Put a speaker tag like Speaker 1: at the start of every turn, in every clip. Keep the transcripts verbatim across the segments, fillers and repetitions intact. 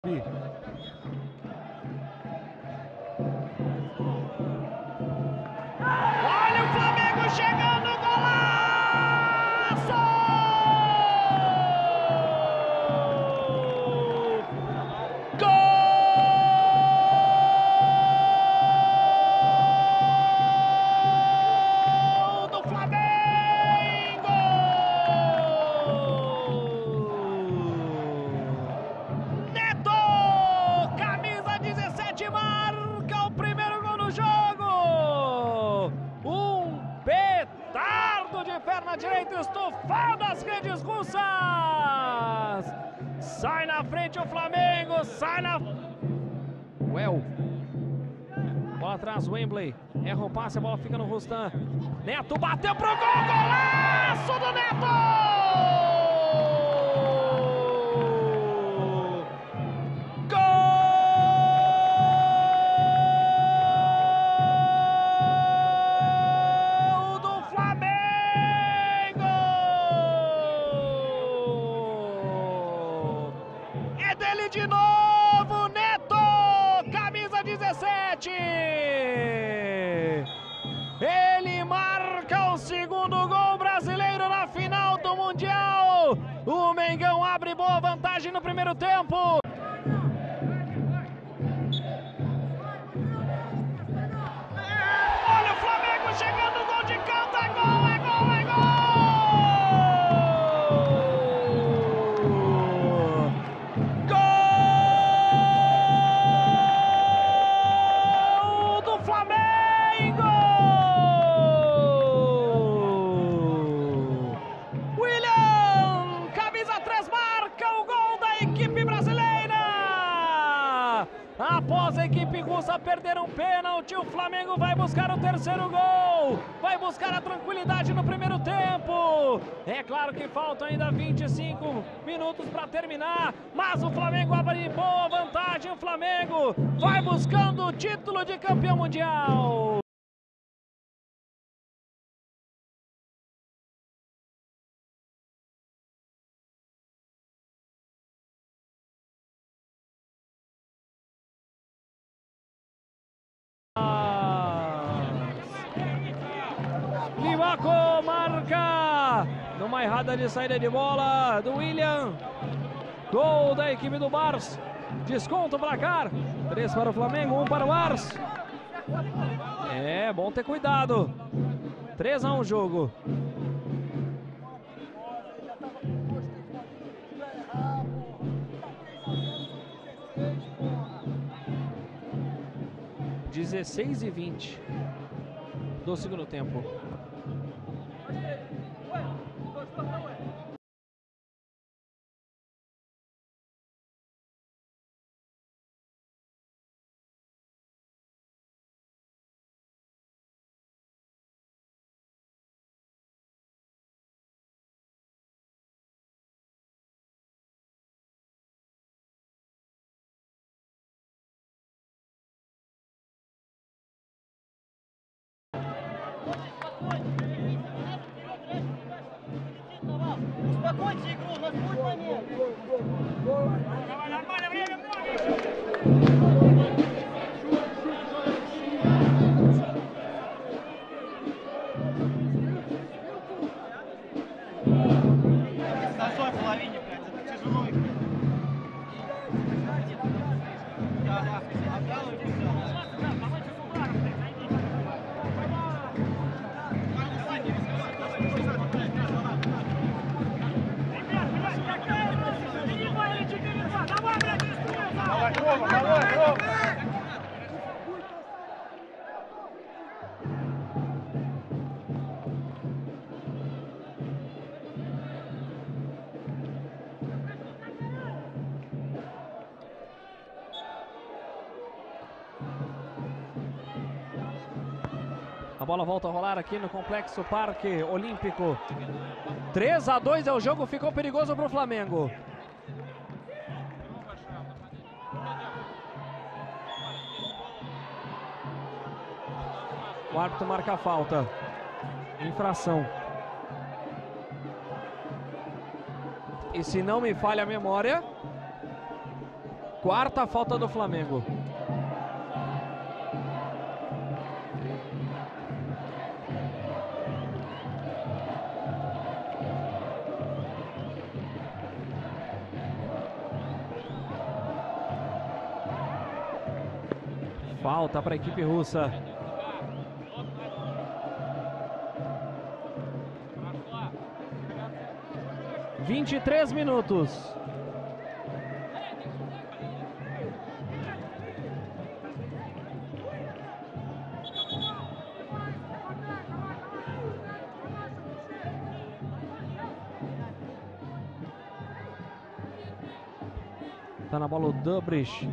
Speaker 1: Olha o Flamengo chegando, golaço! Gol do Flamengo! Neto, camisa dezessete, marca o primeiro gol do jogo! Um petardo de perna direita estufado às redes russas! Sai na frente o Flamengo, sai na... Well. Bola atrás, Wembley. Erra o passe, a bola fica no Rustan. Neto bateu pro gol, golaço do Neto! Dele de novo, Neto, camisa dezessete. Ele marca o segundo gol brasileiro na final do Mundial. O Mengão abre boa vantagem no primeiro tempo. Olha o Flamengo chegando, gol de canto, é gol, é gol, é gol. Após a equipe russa perder um pênalti, o Flamengo vai buscar o terceiro gol, vai buscar a tranquilidade no primeiro tempo. É claro que faltam ainda vinte e cinco minutos para terminar, mas o Flamengo abre boa vantagem, o Flamengo vai buscando o título de campeão mundial. Livaco marca numa errada de saída de bola do William. Gol da equipe do Barça. Desconto o placar. Três para o Flamengo, um para o Barça. É bom ter cuidado. três a um jogo. dezesseis e vinte do segundo tempo.
Speaker 2: Успокойте игру, у нас будет момент. Давай, нормально, время, на той половине, блядь, это тяжело играть. Да, да, отдал и писал. Давай, давай, давай.
Speaker 1: A bola volta a rolar aqui no Complexo Parque Olímpico. três a dois é o jogo, ficou perigoso para o Flamengo. O árbitro marca a falta. Infração. E se não me falha a memória, Quarta falta do Flamengo. Falta para a equipe russa. vinte e três minutos. Tá na bola o Drobiš.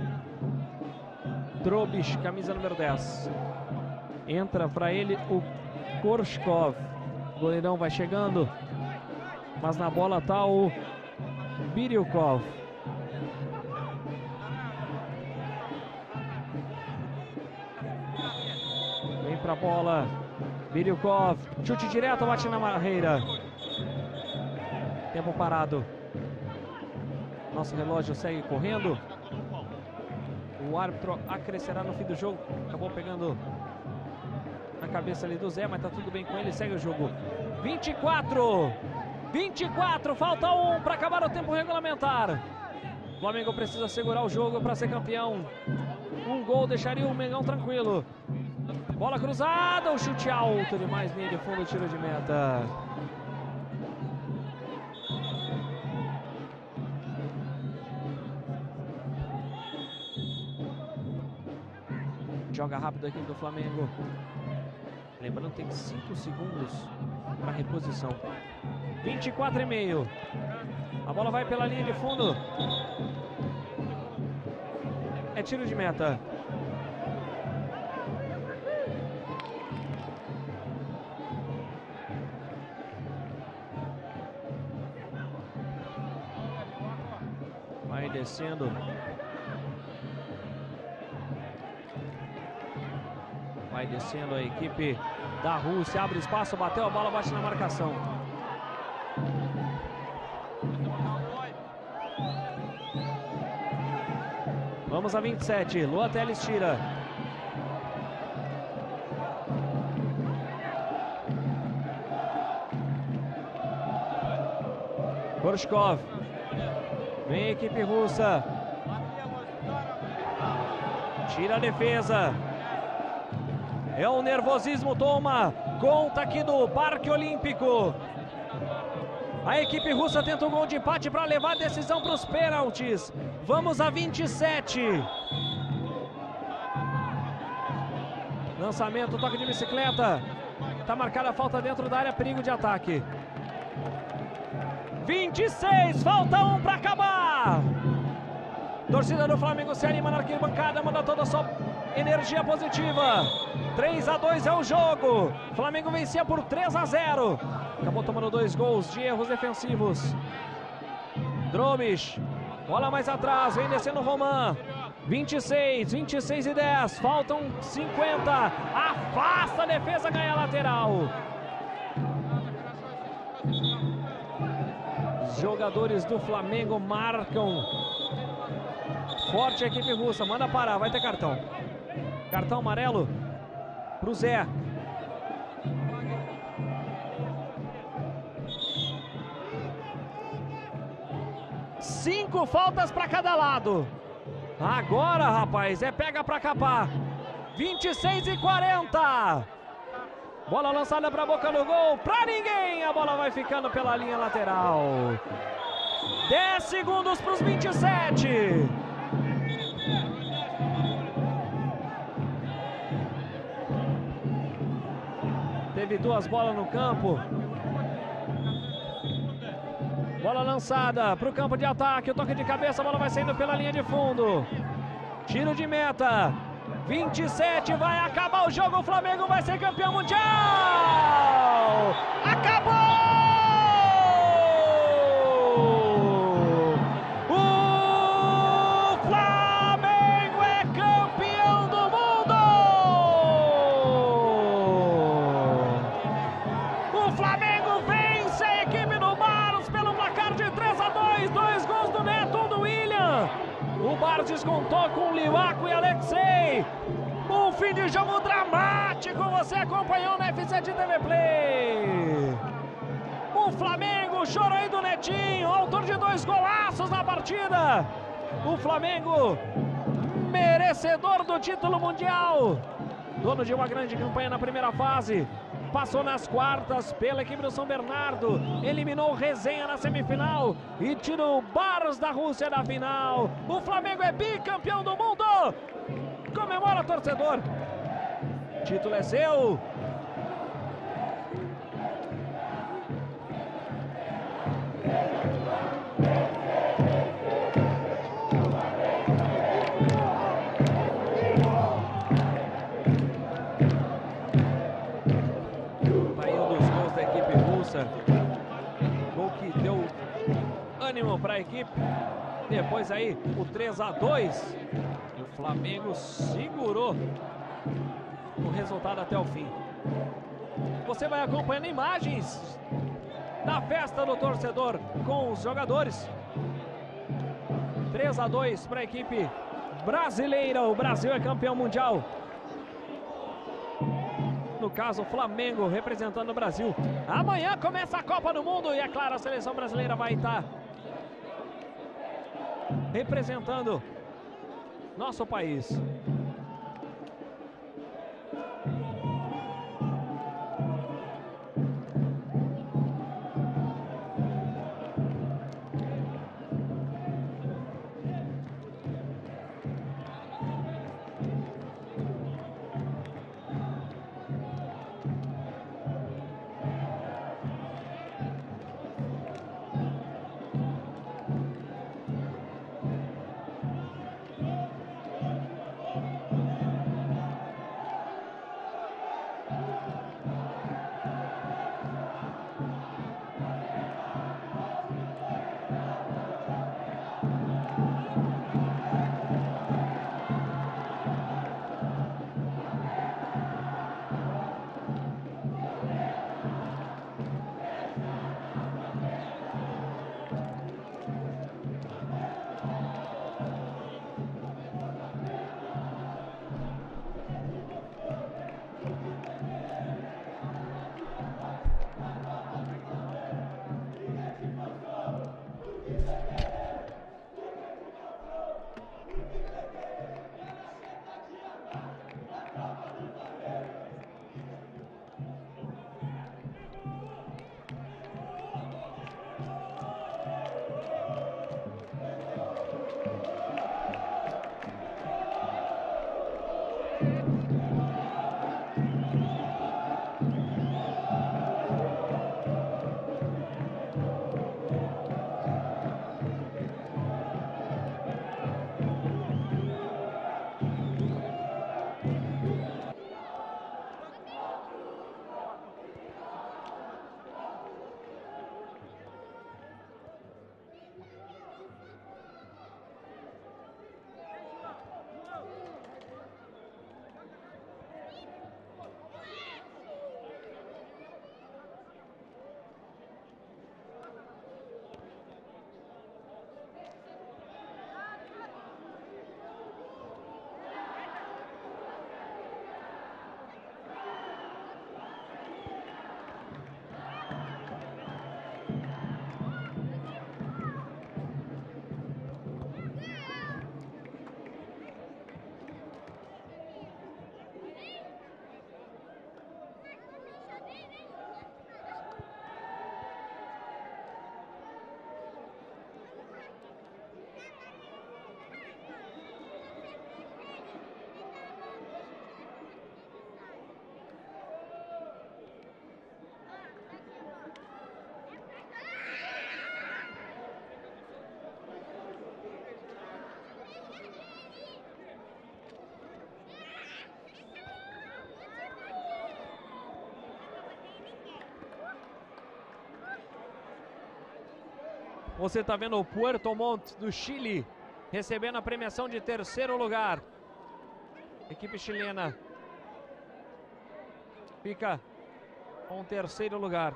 Speaker 1: Drobiš, camisa número dez. Entra para ele o Korshkov. O goleirão vai chegando. Mas na bola tá o Biryukov. Vem pra bola. Biryukov. Chute direto, bate na barreira. Tempo parado. Nosso relógio segue correndo. O árbitro acrescerá no fim do jogo. Acabou pegando na cabeça ali do Zé, mas tá tudo bem com ele. Segue o jogo. vinte e quatro. vinte e quatro, falta um para acabar o tempo regulamentar. O Flamengo precisa segurar o jogo para ser campeão. Um gol deixaria o Mengão tranquilo. Bola cruzada, o chute alto demais nele, fundo, tiro de meta. Joga rápido a equipe do Flamengo. Lembrando que tem cinco segundos para reposição. vinte e quatro e meio. A bola vai pela linha de fundo. É tiro de meta. Vai descendo. Vai descendo a equipe da Rússia. Abre espaço, bateu a bola, bate na marcação. Vamos a vinte e sete. Luan Teles tira. Korshkov. Vem a equipe russa. Tira a defesa. É o nervosismo, toma conta aqui do Parque Olímpico. A equipe russa tenta um gol de empate para levar a decisão para os pênaltis. Vamos a vinte e sete. Lançamento, toque de bicicleta. Está marcada a falta dentro da área, perigo de ataque. vinte e seis, falta um para acabar. Torcida do Flamengo se anima na arquibancada, manda toda a sua energia positiva. três a dois é o jogo. Flamengo vencia por três a zero. Acabou tomando dois gols de erros defensivos. Drobiš. Bola mais atrás, vem descendo o Roman. vinte e seis, vinte e seis e dez. Faltam cinquenta. Afasta a defesa, ganha a lateral. Os jogadores do Flamengo marcam. Forte a equipe russa, manda parar, vai ter cartão. Cartão amarelo pro Zé. Cinco faltas para cada lado. Agora, rapaz, é pega para capar. vinte e seis e quarenta. Bola lançada para a boca do gol, para ninguém. A bola vai ficando pela linha lateral. dez segundos para os vinte e sete. Teve duas bolas no campo. Bola lançada para o campo de ataque. O toque de cabeça, a bola vai saindo pela linha de fundo. Tiro de meta. vinte e sete, vai acabar o jogo. O Flamengo vai ser campeão mundial. Acabou! O Flamengo é campeão do mundo! O Flamengo vence a equipe do Barros pelo placar de três a dois. Dois gols do Neto, um do William. O Barros descontou com Livaco e Alexei. Um fim de jogo dramático, você acompanhou na F sete T V Play. O Flamengo, choro aí do Netinho, autor de dois golaços na partida. O Flamengo, merecedor do título mundial, dono de uma grande campanha na primeira fase, passou nas quartas pela equipe do São Bernardo, eliminou o Resenha na semifinal e tirou o Baros da Rússia da final. O Flamengo é bicampeão do mundo. Comemora, torcedor. Título é seu. Gol que deu ânimo para a equipe. Depois aí o três a dois. E o Flamengo segurou o resultado até o fim. Você vai acompanhando imagens da festa do torcedor com os jogadores. três a dois para a equipe brasileira. O Brasil é campeão mundial. No caso, o Flamengo representando o Brasil. Amanhã começa a Copa do Mundo e, é claro, a seleção brasileira vai estar representando nosso país. Você está vendo o Puerto Montt do Chile recebendo a premiação de terceiro lugar. Equipe chilena fica com o terceiro lugar.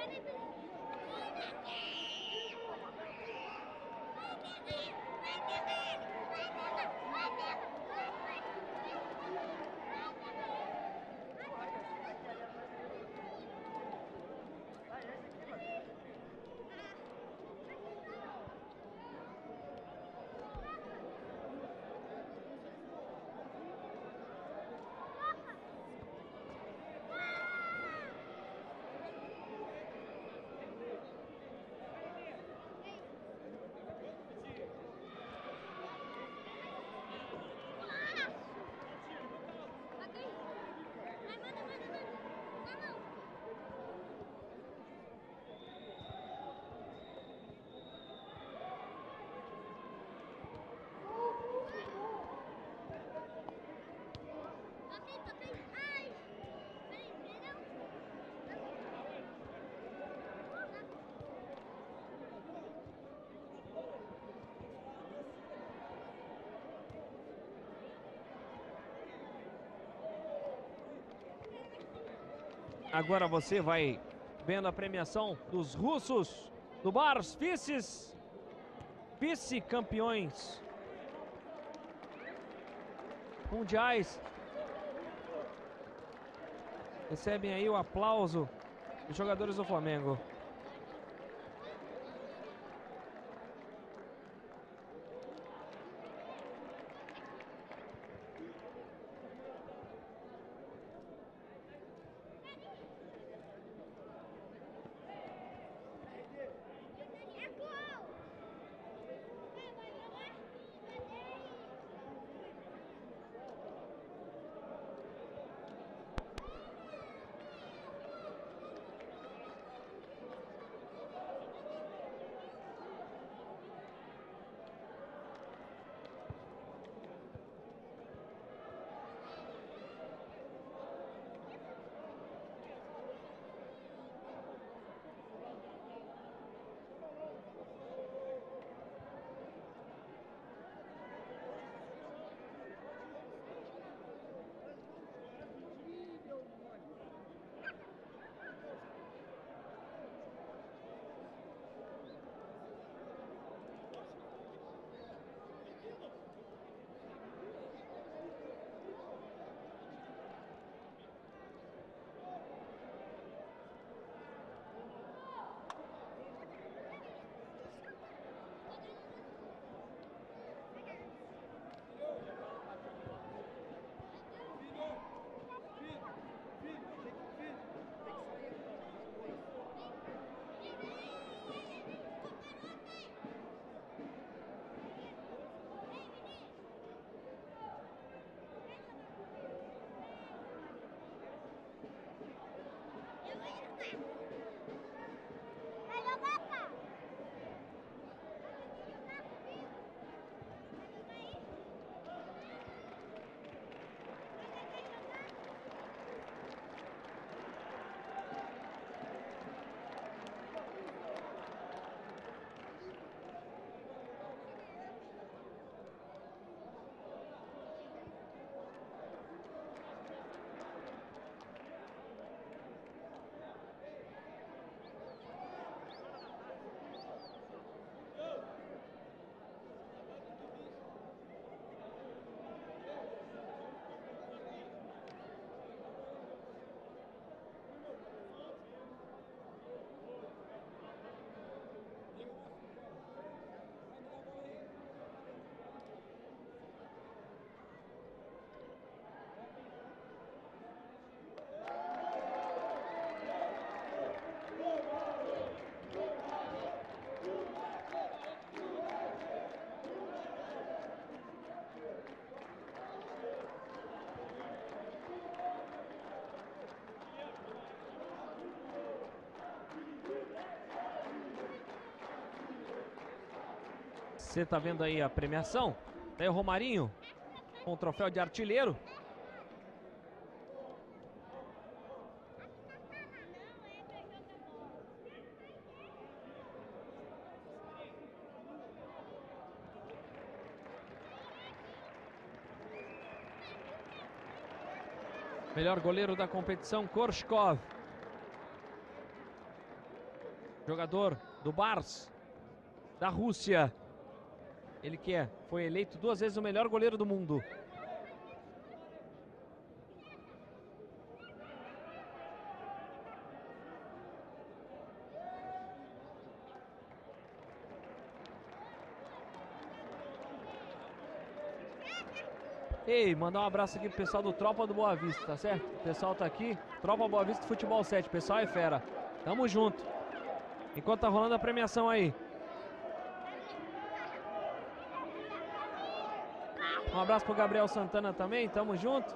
Speaker 1: Agora você vai vendo a premiação dos russos do Bars, vices, vice-campeões mundiais. Recebem aí o aplauso dos jogadores do Flamengo. Você tá vendo aí a premiação? Daí o Romarinho com o troféu de artilheiro. Melhor goleiro da competição, Korshkov. jogador do Bars, da Rússia. Ele que é, foi eleito duas vezes o melhor goleiro do mundo. Ei, mandar um abraço aqui pro pessoal do Tropa do Boa Vista, tá certo? O pessoal tá aqui, Tropa Boa Vista Futebol sete, pessoal é fera. Tamo junto. Enquanto tá rolando a premiação aí. Um abraço pro Gabriel Santana também, tamo junto.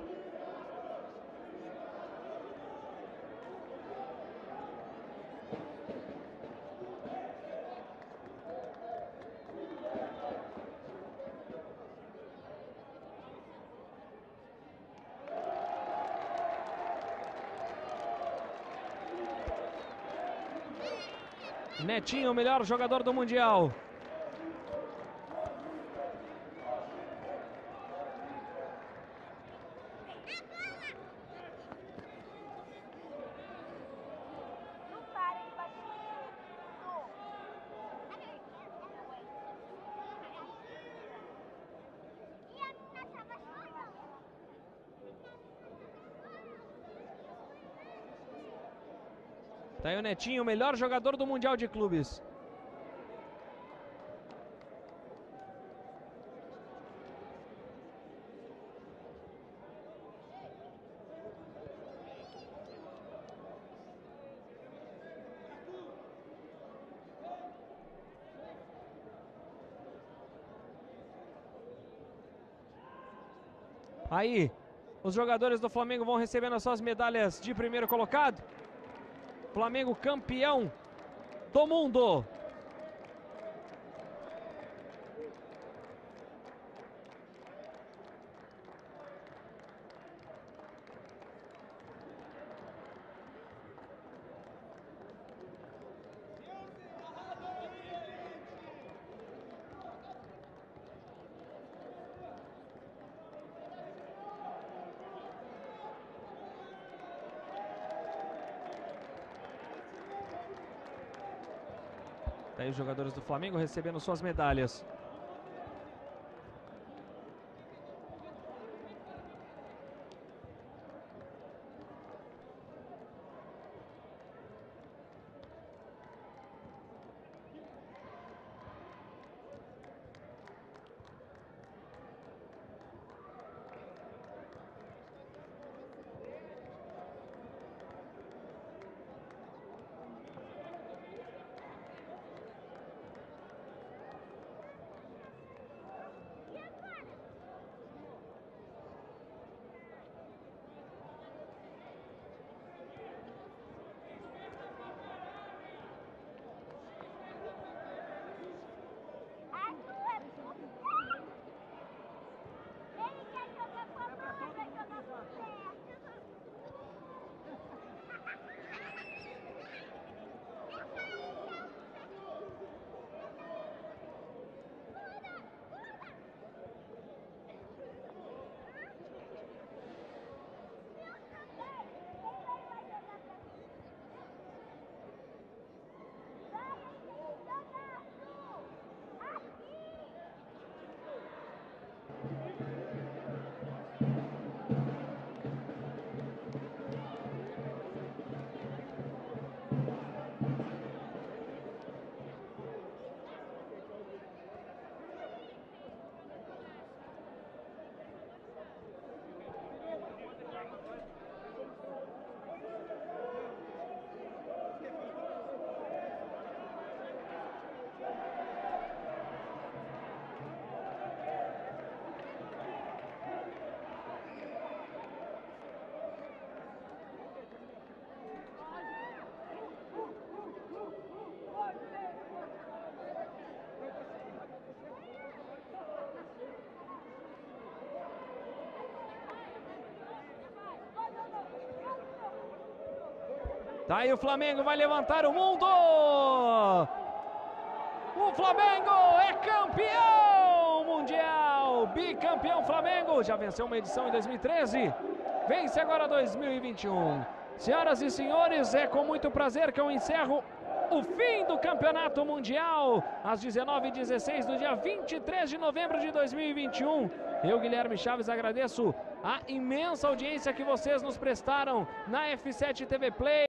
Speaker 1: Netinho, o melhor jogador do Mundial. Tá aí o Netinho, o melhor jogador do Mundial de Clubes. Aí, os jogadores do Flamengo vão recebendo as suas medalhas de primeiro colocado. Flamengo campeão do mundo. Tá aí os jogadores do Flamengo recebendo suas medalhas. Tá aí o Flamengo, vai levantar o mundo! O Flamengo é campeão mundial! Bicampeão Flamengo! Já venceu uma edição em dois mil e treze, vence agora dois mil e vinte e um. Senhoras e senhores, é com muito prazer que eu encerro o fim do Campeonato Mundial, às dezenove e dezesseis do dia vinte e três de novembro de dois mil e vinte e um. Eu, Guilherme Chaves, agradeço a imensa audiência que vocês nos prestaram na F sete T V Play.